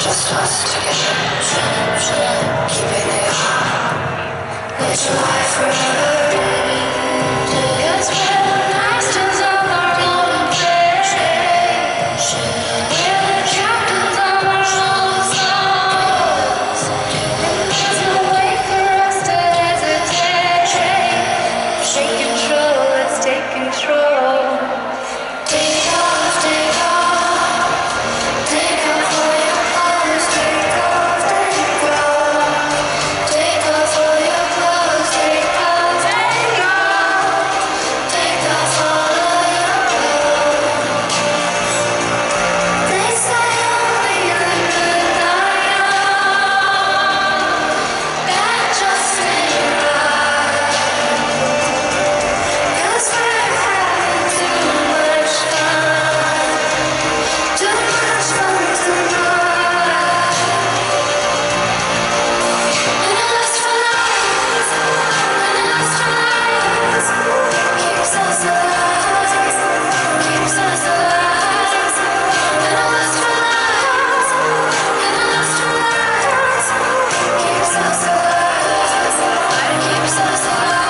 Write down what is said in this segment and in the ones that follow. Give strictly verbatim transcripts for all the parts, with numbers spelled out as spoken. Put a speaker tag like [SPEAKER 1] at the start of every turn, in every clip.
[SPEAKER 1] Just us together, keeping it hot. Let July forever end. Cause we're the masters of our own fate. We're the captains of our own souls. And there's no way for us to hesitate. Take control, let's take control. Take off, take off. Take off all your clothes, take off, take off. Take off all your clothes, take off, take off. Take off all of your clothes. They say only the good die young. That just ain't right. Cause we're having too much fun. Too much fun tonight. And it lasts for life. And it lasts for life. Keeps us alive. Keeps us alive. And it lasts for life. And it lasts for life. Keeps us alive. Keeps us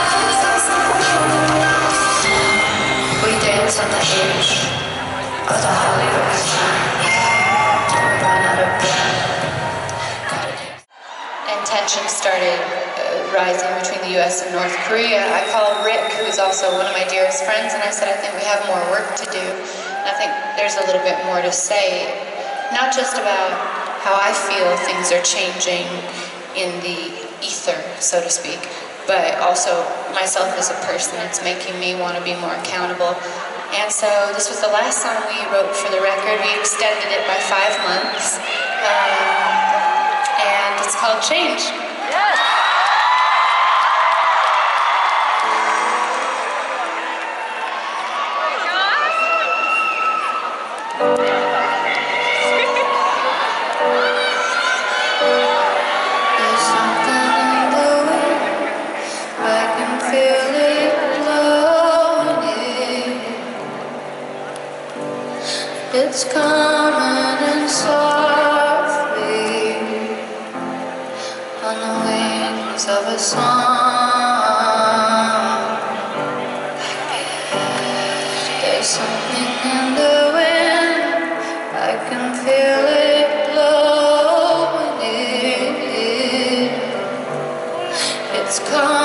[SPEAKER 1] alive. We dance on the edge of the Hollywood sign. Don't run out of breath. And tension started uh, rising between the U S and North Korea. I called Rick, who's also one of my dearest friends, and I said, I think we have more work to do. And I think there's a little bit more to say, not just about how I feel things are changing in the ether, so to speak, but also myself as a person. It's making me want to be more accountable. And so this was the last song we wrote for the record. We extended it by five months. Um, and it's called Change. There's something in the wind. I can feel it blowing in. It's coming in softly on the wings of a song. There's something in the wind. I can feel it blowing in. It's coming.